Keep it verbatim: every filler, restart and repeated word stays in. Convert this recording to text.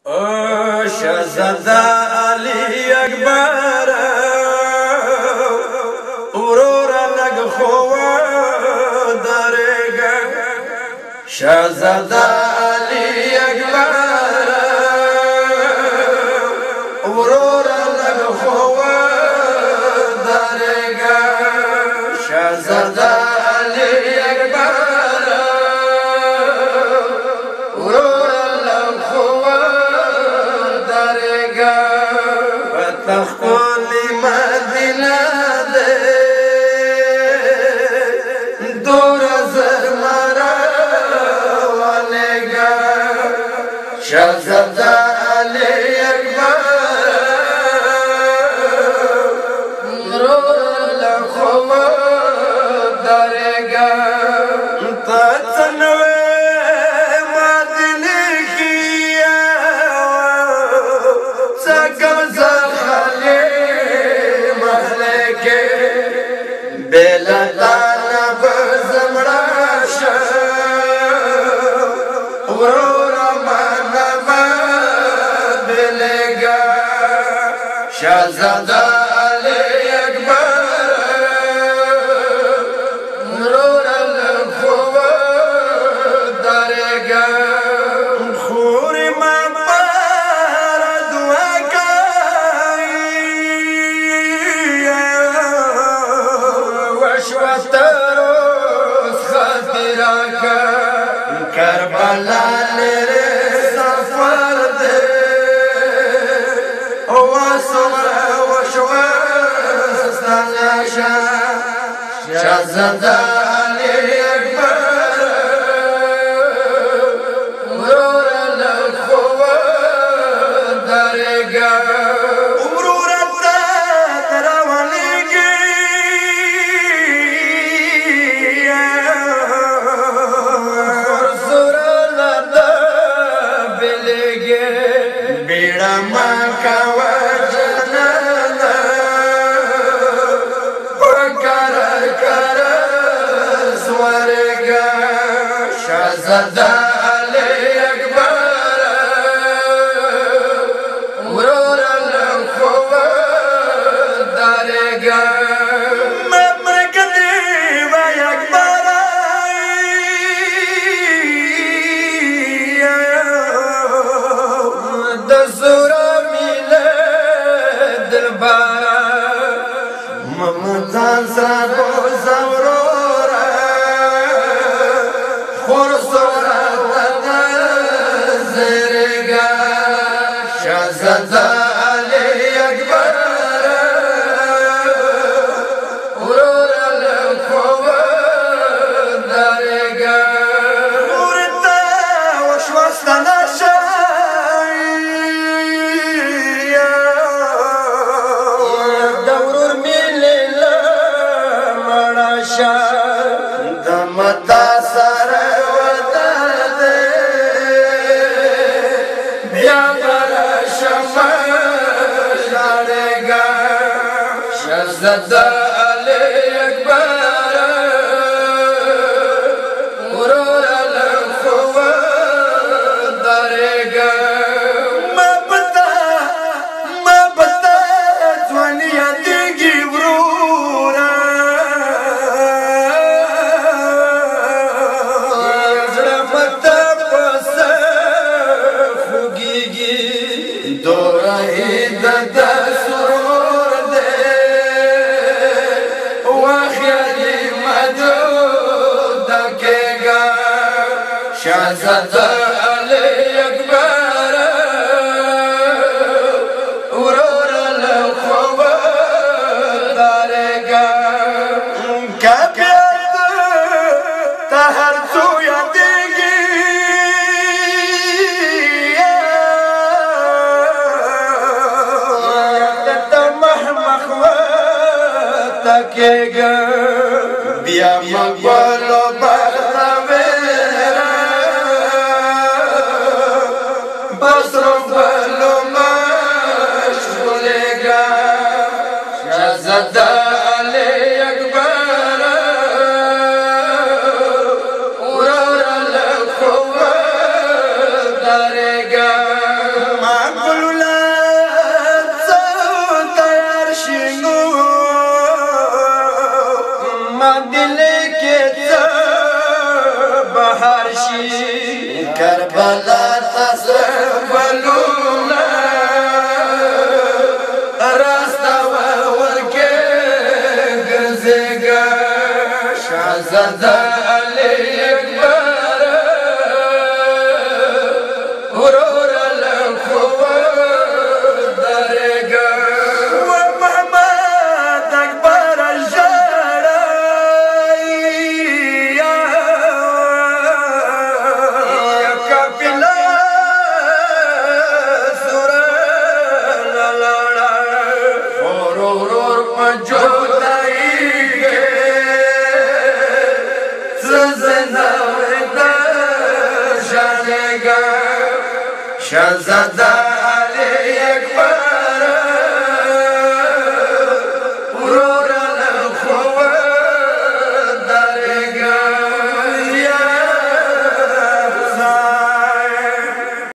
شهزاده علی اکبر ورور لگ خو درگه شهزاده علی اکبر ورور لگ خو درگه شهزاده علی اکبر تخولی مدینه ده دور زرمرا والگا شهزاده علی اکبر مرور لخو درگا تتنوی مدینه کیا سکم بلدانا بزمراشا ورورا منما بلگا شهزاده علی اکبر ورورا لخو درگا خوری من بارد وکای وشوتروس خاطرك كربلاء لري سفر دي وصغر وشوش تنشا شهزاده علی اکبر ورور لخو درگا بیڑا مکا وجنانا وکر کر سورگا شهزاده علی اکبر ورور لخو درگا ممرکتی و اکبر ممتاز سابو زورورا خورسورا وتزرگا شهزاده علی اکبر ورور لخو درگا ورتا وشوستنا دمتا سر ودد بیا بر شمش لڑگا شهزاده علی اکبر ورور لخو درگا مبتا مبتا جوانیا دیگی ورورا دورهی د سرور ده وخیالی مدود دکیگا شهزاده علی اکبر ورور لخو درگا کبیت تهر سویا دیگی تکیگا بیا مقبلو بغتویرا بسرو بلو مشغولگا شهزاده علی اکبر ورور لخو کربلا تصبلونا راستا ورکه گرزیگا شهزاده علی اکبر ورور لخوا دارگا و محمد اکبر جڑائی یا کافلا سورا لڑا ورور پجودائی گے زنده شانگا شهزاده